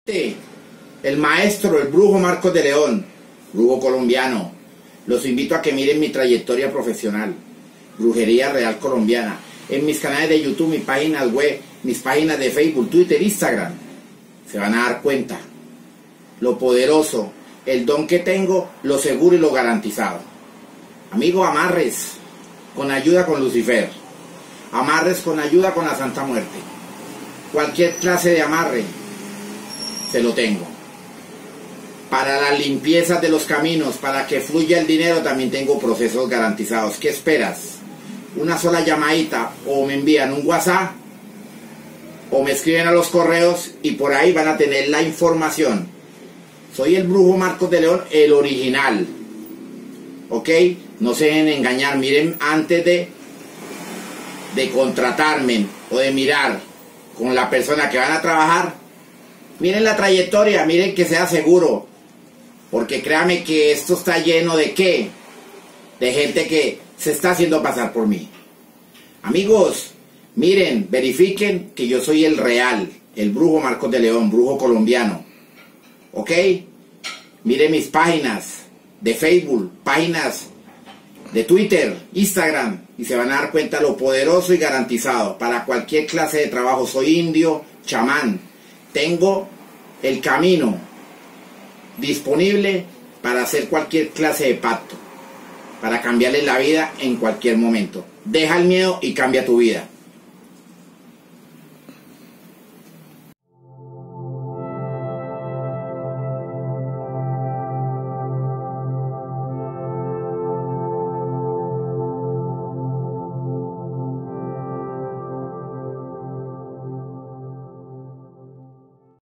El maestro, el brujo Marcos de León, brujo colombiano. Los invito a que miren mi trayectoria profesional, Brujería Real Colombiana, en mis canales de YouTube, mis páginas web, mis páginas de Facebook, Twitter, Instagram. Se van a dar cuenta lo poderoso, el don que tengo, lo seguro y lo garantizado. Amigo, amarres con ayuda con Lucifer, amarres con ayuda con la Santa Muerte, cualquier clase de amarre se lo tengo. Para la limpieza de los caminos, para que fluya el dinero, también tengo procesos garantizados. ¿Qué esperas? Una sola llamadita, o me envían un WhatsApp o me escriben a los correos y por ahí van a tener la información. Soy el brujo Marcos de León, el original. ¿Ok? No se dejen engañar. Miren, antes de contratarme o de mirar con la persona que van a trabajar, miren la trayectoria, miren que sea seguro. Porque créanme que esto está lleno de ¿qué? De gente que se está haciendo pasar por mí. Amigos, miren, verifiquen que yo soy el real, el brujo Marcos de León, brujo colombiano. ¿Ok? Miren mis páginas de Facebook, páginas de Twitter, Instagram, y se van a dar cuenta lo poderoso y garantizado. Para cualquier clase de trabajo, soy indio, chamán. Tengo el camino disponible para hacer cualquier clase de pacto, para cambiarle la vida en cualquier momento. Deja el miedo y cambia tu vida.